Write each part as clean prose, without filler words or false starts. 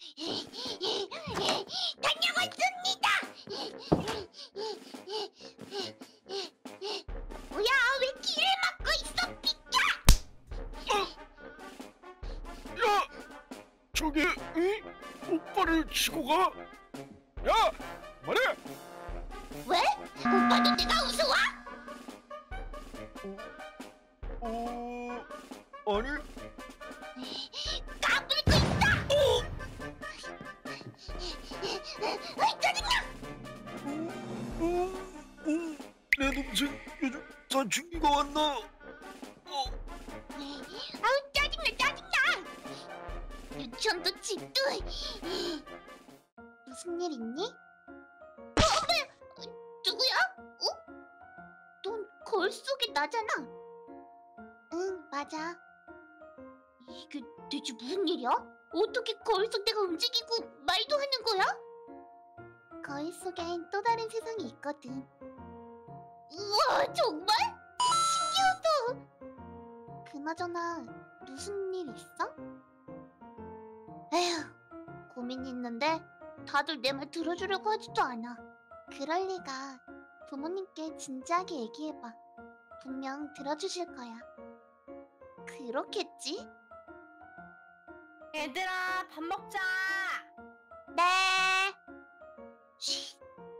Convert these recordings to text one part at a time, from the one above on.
다녀왔습니다. 뭐야, 왜 길을 막고 있어? 비켜! 야! 저기, 오빠를 치고 가? 야! 말해! 왜? 오빠도 내가 우스워? 아니? 까불고 있어! 짜증나! 내 동생 요즘 사춘기가 왔나? 아우, 짜증나! 유치원도 집도. 무슨 일 있니? 누구야? 넌 거울 속에 나잖아. 응, 맞아. 이게 대체 무슨 일이야? 어떻게 거울 속 내가 움직이고 말도 하는 거야? 거울 속엔 또 다른 세상이 있거든. 우와, 정말? 신기하다. 그나저나 무슨 일 있어? 에휴, 고민이 있는데 다들 내 말 들어주려고 하지도 않아. 그럴 리가. 부모님께 진지하게 얘기해봐. 분명 들어주실 거야. 그렇겠지? 얘들아, 밥 먹자. 네. 쉬.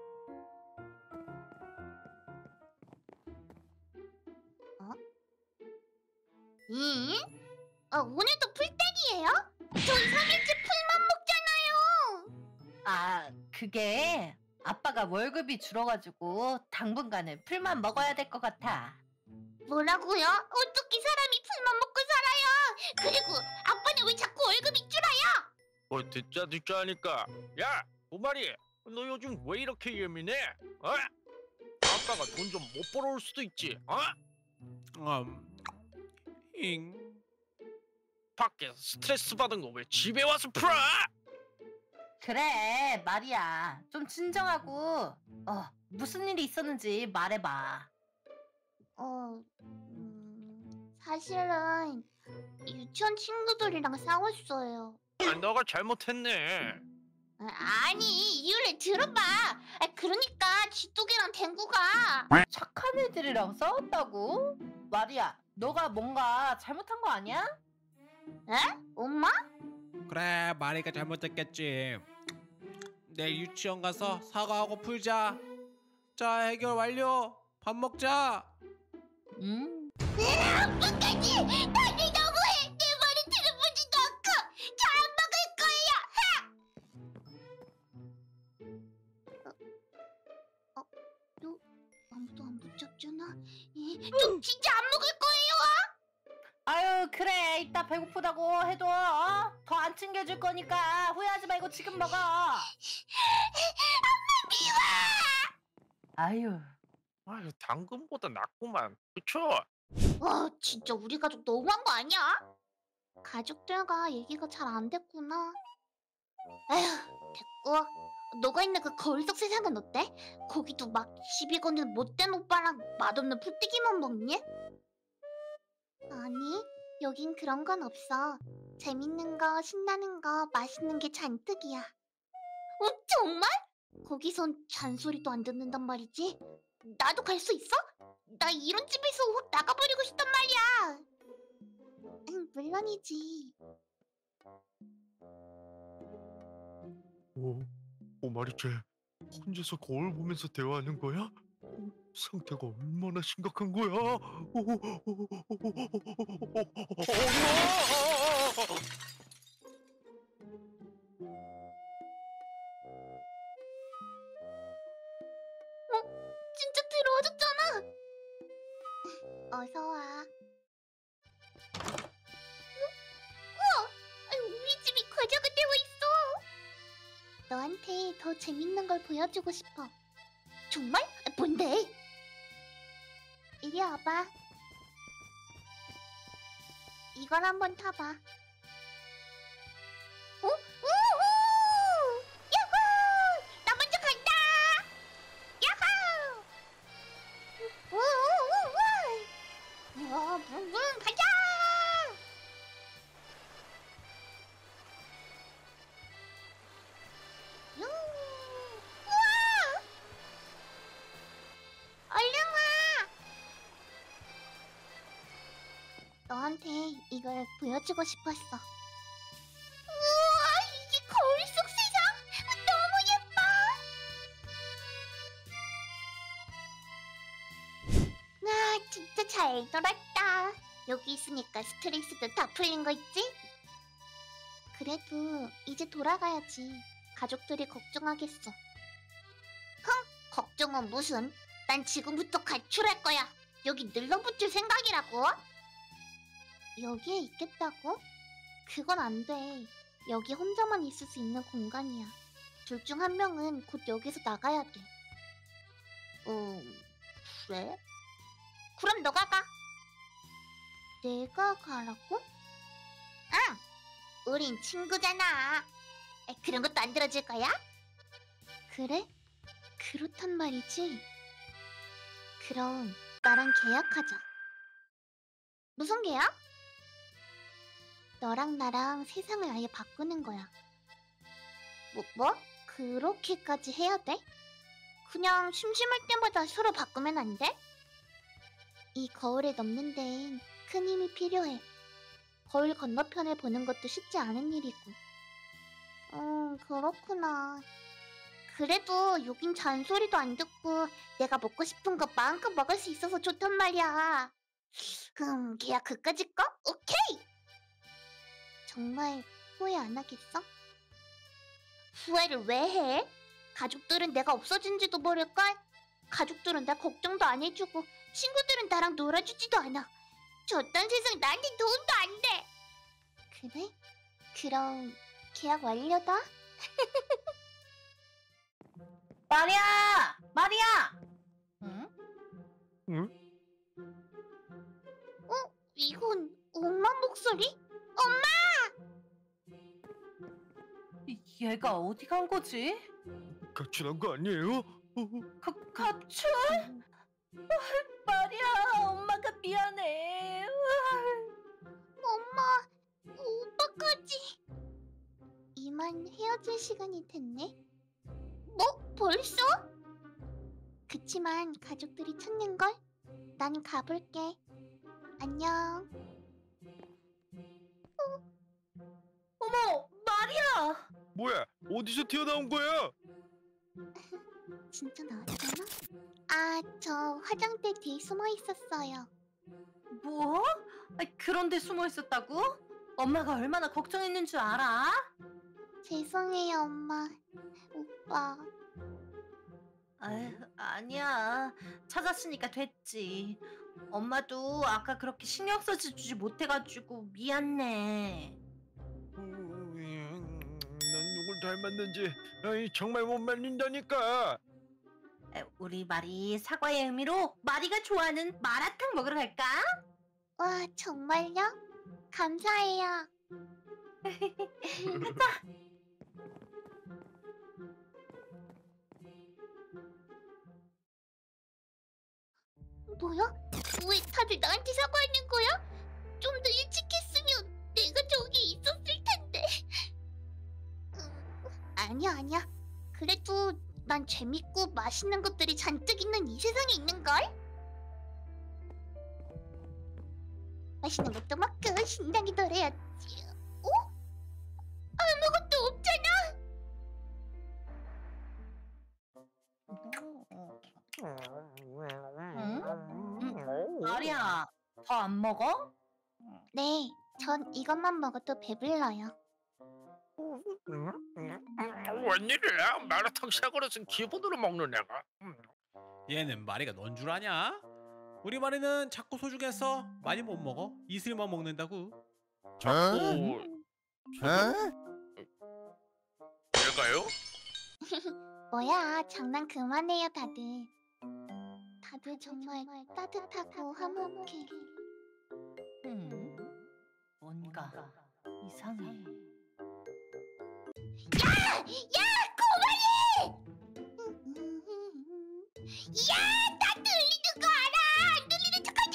응? 오늘도 풀떼기예요? 저희 3일째 풀만 먹잖아요. 아, 그게 아빠가 월급이 줄어가지고 당분간은 풀만 먹어야 될 것 같아. 뭐라고요? 어떻게 사람이 풀만 먹고 살아요? 그리고 아빠는 왜 자꾸 월급이 줄어요? 듣자 하니까. 야! 오마리! 너 요즘 왜 이렇게 예민해? 아빠가 돈 좀 못 벌어올 수도 있지, 밖에서 스트레스 받은 거 왜 집에 와서 풀어? 그래, 말이야. 좀 진정하고 무슨 일이 있었는지 말해봐. 사실은 유치원 친구들이랑 싸웠어요. 너가 잘못했네. 아니, 이유를 들어봐. 그러니까 쥐뚜기랑 댕구가. 착한 애들이랑 싸웠다고? 말이야, 너가 뭔가 잘못한 거 아니야? 에? 엄마? 그래, 마리가 잘못했겠지. 내일 유치원 가서 사과하고 풀자. 자, 해결 완료. 밥 먹자. 끝까지! 다들 너무해! 내 말을 들어보지도 않고! 저 안 먹을 거예요! 아무도 안 붙잡잖아? 저 진짜 안 먹을 거예요! 아유, 그래. 이따 배고프다고 해도 더 안 챙겨줄 거니까 후회하지 말고 지금 먹어. 엄마 미워! 아유. 당근보다 낫구만. 그쵸? 와, 진짜 우리 가족 너무한 거 아니야? 가족들과 얘기가 잘 안 됐구나. 에휴, 됐고. 너가 있는 그 거울 속 세상은 어때? 거기도 막 시비 거는 못된 오빠랑 맛없는 풀떼기만 먹니? 아니, 여긴 그런 건 없어. 재밌는 거, 신나는 거, 맛있는 게 잔뜩이야. 정말? 거기선 잔소리도 안 듣는단 말이지? 나도 갈 수 있어? 나 이런 집에서 확 나가버리고 싶단 말이야. 응, 물론이지. 오마리 쟤 혼자서 거울 보면서 대화하는 거야? 상태가 얼마나 심각한 거야? 진짜 들어와줬잖아. 어서 와. 우리 집이 과자가 되어 있어. 너한테 더 재밌는 걸 보여주고 싶어. 정말? 뭔데? 이리 와봐. 이걸 한번 타봐. 우후! 야호! 나 먼저 간다! 야호! 우와, 붕붕 가자! 너한테 이걸 보여주고 싶었어. 우와, 이게 거울 속 세상! 너무 예뻐! 아, 진짜 잘 놀았다. 여기 있으니까 스트레스도 다 풀린 거 있지? 그래도 이제 돌아가야지. 가족들이 걱정하겠어. 흥, 걱정은 무슨? 난 지금부터 가출할 거야. 여기 늘러붙을 생각이라고? 여기에 있겠다고? 그건 안 돼. 여기 혼자만 있을 수 있는 공간이야. 둘 중 한 명은 곧 여기서 나가야 돼. 그래? 그럼 너가 가. 내가 가라고? 응! 우린 친구잖아. 그런 것도 안 들어줄 거야? 그래? 그렇단 말이지. 그럼 나랑 계약하자. 무슨 계약? 너랑 나랑 세상을 아예 바꾸는 거야. 뭐? 그렇게까지 해야 돼? 그냥 심심할 때마다 서로 바꾸면 안 돼? 이 거울을 넘는 데엔 큰 힘이 필요해. 거울 건너편을 보는 것도 쉽지 않은 일이고. 그렇구나. 그래도 여긴 잔소리도 안 듣고 내가 먹고 싶은 거 마음껏 먹을 수 있어서 좋단 말이야. 계약 그까짓 거? 오케이! 정말 후회 안 하겠어? 후회를 왜 해? 가족들은 내가 없어진지도 모를걸? 가족들은 나 걱정도 안 해주고 친구들은 나랑 놀아주지도 않아. 저딴 세상 나한테 도움도 안 돼. 그래? 그럼 계약 완료다? 마리아! 마리아! 응? 응? 이건 엄마 목소리? 얘가 어디 간 거지? 가출한 거 아니에요? 가출? 마리아, 엄마가 미안해. 엄마, 오빠까지. 이만 헤어질 시간이 됐네. 뭐? 벌써? 그치만 가족들이 찾는걸? 난 가볼게. 안녕. 어머, 마리아! 뭐야? 어디서 튀어나온 거야? 진짜 나왔잖아? 아, 저 화장대 뒤에 숨어 있었어요. 뭐? 그런데 숨어 있었다고? 엄마가 얼마나 걱정했는 줄 알아? 죄송해요, 엄마. 오빠. 아휴, 아니야. 찾았으니까 됐지. 엄마도 아까 그렇게 신경 써주지 못해가지고 미안해. 난 누굴 닮았는지 정말 못 말린다니까. 우리 마리 사과의 의미로 마리가 좋아하는 마라탕 먹으러 갈까? 와, 정말요? 감사해요. 가자. 뭐야? 왜 다들 나한테 사과하는 거야? 좀 더 일찍 했으면 내가 저기 있었을 텐데. 아니야. 그래도 난 재밌고 맛있는 것들이 잔뜩 있는 이 세상에 있는걸? 맛있는 것도 먹고 신나게 놀아야지. 어? 아무것도 없잖아. 마리아, 더 안 먹어? 네, 전 이것만 먹어도 배불러요. 웬일이야? 마라탕 세 그릇은 기본으로 먹는 애가. 얘는 마리가 넌 줄 아냐? 우리 마리는 자꾸 소중해서 많이 못 먹어. 이슬만 먹는다고. 자꾸 얘가요? 뭐야, 장난 그만해요, 다들. 다들 정말 따뜻하고 화목해. 뭔가 이상해. 야, 고만해! 야, 나 들리는 거 알아! 안 들리는 척하지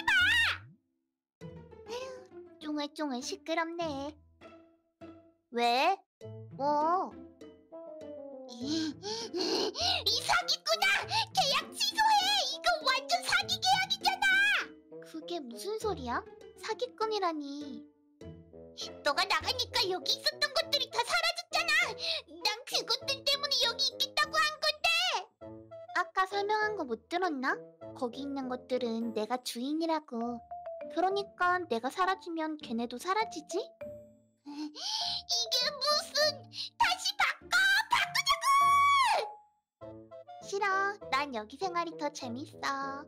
마! 쫑알쫑알 시끄럽네. 왜? 뭐? 이 사기꾼아! 계약 취소해! 이거 완전 사기 계약이잖아! 그게 무슨 소리야? 사기꾼이라니. 너가 나가니까 여기 있었던 것들이 다 사라졌잖아. 난 그것들 때문에 여기 있겠다고 한 건데. 아까 설명한 거 못 들었나? 거기 있는 것들은 내가 주인이라고. 그러니까 내가 사라지면 걔네도 사라지지? 이게 무슨... 다시 바꾸자고! 싫어. 난 여기 생활이 더 재밌어.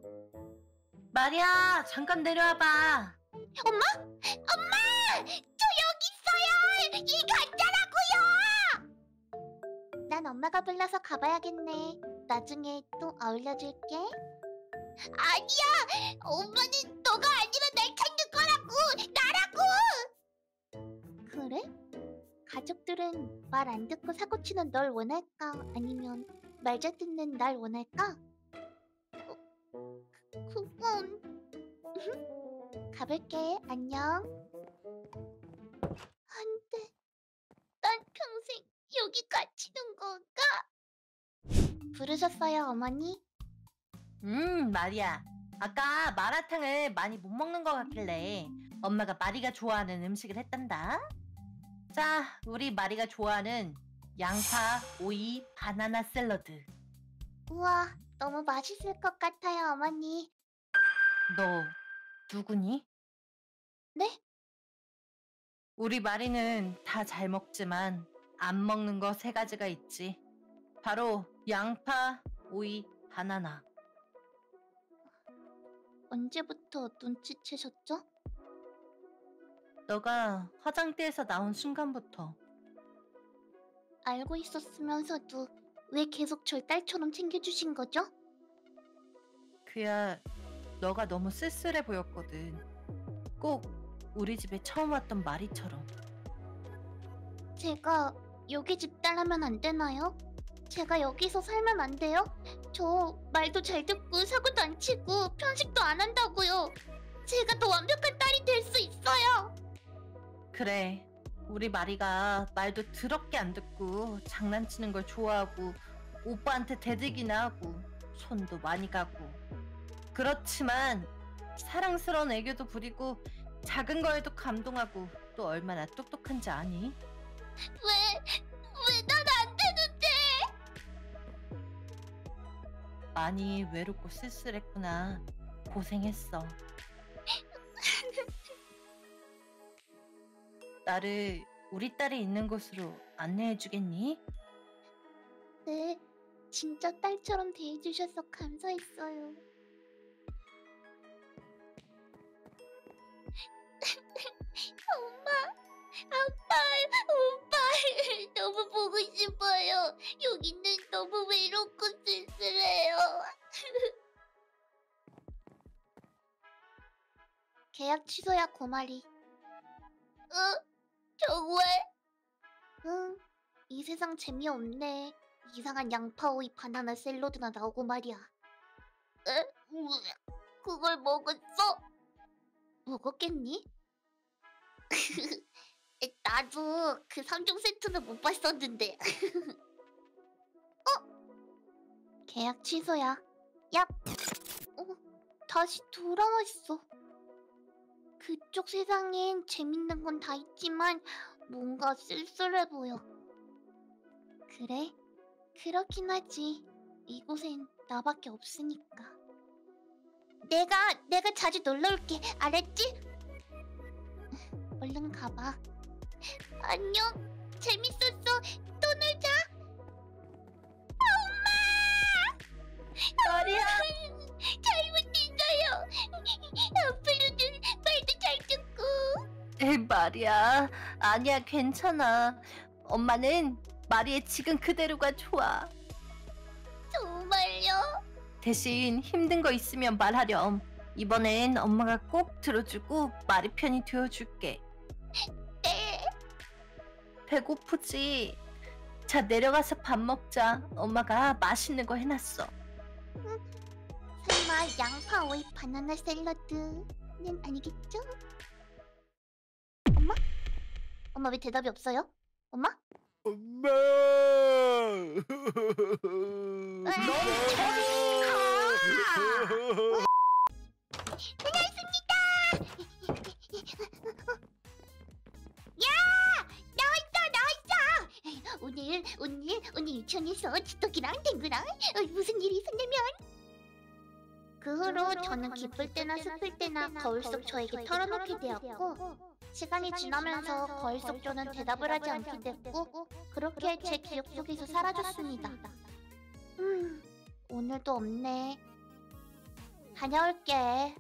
마리아, 잠깐 내려와봐. 엄마! 엄마! 저 여기 있어요! 이 가짜라고요! 난 엄마가 불러서 가봐야겠네. 나중에 또 어울려줄게. 아니야! 엄마는 너가 아니라 날 찾는 거라고! 나라고! 그래? 가족들은 말 안 듣고 사고치는 널 원할까? 아니면 말 잘 듣는 날 원할까? 그건... 가볼게. 안녕. 안 돼. 난 평생 여기 갇히는 건가? 부르셨어요, 어머니? 마리아. 아까 마라탕을 많이 못 먹는 것 같길래 엄마가 마리가 좋아하는 음식을 했단다. 자, 우리 마리가 좋아하는 양파, 오이, 바나나 샐러드. 우와, 너무 맛있을 것 같아요, 어머니. 너 누구니? 네? 우리 마리는 다 잘 먹지만 안 먹는 거 3가지가 있지. 바로 양파, 오이, 바나나. 언제부터 눈치채셨죠? 너가 화장대에서 나온 순간부터. 알고 있었으면서도 왜 계속 절 딸처럼 챙겨주신 거죠? 그야 너가 너무 쓸쓸해 보였거든. 꼭 우리 집에 처음 왔던 마리처럼. 제가 여기 집딸하면 안 되나요? 제가 여기서 살면 안 돼요? 저 말도 잘 듣고 사고도 안 치고 편식도 안 한다고요. 제가 더 완벽한 딸이 될 수 있어요. 그래, 우리 마리가 말도 더럽게 안 듣고 장난치는 걸 좋아하고 오빠한테 대들기나 하고 손도 많이 가고. 그렇지만 사랑스러운 애교도 부리고 작은 거에도 감동하고 또 얼마나 똑똑한지 아니? 왜 난 안 되는데? 많이 외롭고 쓸쓸했구나. 고생했어. 나를 우리 딸이 있는 곳으로 안내해주겠니? 네, 진짜 딸처럼 대해주셔서 감사했어요. 엄마, 아빠, 오빠 너무 보고 싶어요. 여기는 너무 외롭고 쓸쓸해요. 계약 취소야, 고마리. 정말? 응, 이 세상 재미없네. 이상한 양파, 오이, 바나나 샐러드나 나오고 말이야. 그걸 먹었어? 먹었겠니? 나도 그 3종 세트는 못 봤었는데. 계약 취소야. 얍. 다시 돌아왔어. 그쪽 세상엔 재밌는 건 다 있지만 뭔가 쓸쓸해 보여. 그래? 그렇긴 하지. 이곳엔 나밖에 없으니까. 내가 자주 놀러 올게. 알았지? 얼른 가봐. 안녕. 재밌었어. 또 놀자. 엄마! 마리아! 잘못했어요. 앞으로는 말도 잘 듣고. 에이, 마리아. 아니야, 괜찮아. 엄마는 마리의 지금 그대로가 좋아. 정말요? 대신 힘든 거 있으면 말하렴. 이번엔 엄마가 꼭 들어주고 마리 편이 되어줄게. 네. 배고프지? 자, 내려가서 밥 먹자. 엄마가 맛있는 거 해놨어. 설마 양파, 오이, 바나나 샐러드는 아니겠죠? 엄마? 엄마 왜 대답이 없어요? 엄마? 엄마. 다녀왔습니다. 오늘 유치원에서 지떡이랑 댕구랑 무슨 일이 있었냐면 그 후로 저는 기쁠 때나 슬플 때나 거울 속 저에게 털어놓게 되었고 시간이 지나면서 거울 속 저는 대답을 하지 않게 됐고 그렇게 제 기억 속에서 사라졌습니다. 오늘도 없네. 다녀올게.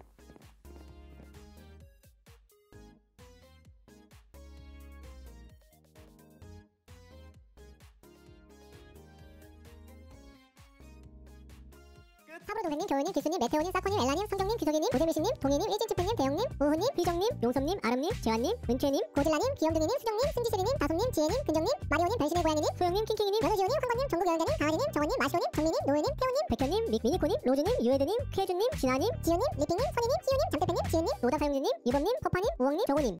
사부로 동생님, 겨울님, 기수님, 메테오님, 사코님, 엘라님, 성경님, 기석이님, 고재미씨님, 동희님, 일진치프님, 대영님, 우ሁ님, 비정님, 용섭님, 아름님, 재환님, 은채님, 고질라님, 귀염둥이님, 수정님, 승지슬이님, 다솜님, 지혜님, 근정님, 마리오님, 변신의 고양이님, 소영님, 킹킹이님, 연우지호님, 황건님, 정국여행자님, 강아지님, 정원님, 마시오님, 정민님, 노예님, 태호님, 백현님, 미니코님, 로즈님, 유에드님, 쾌준님, 진아님, 지효님, 리핑님, 선희님, 희우님, 장대표님, 지은님, 로다사용주님, 이범님, 퍼파님, 우엉님, 정호님.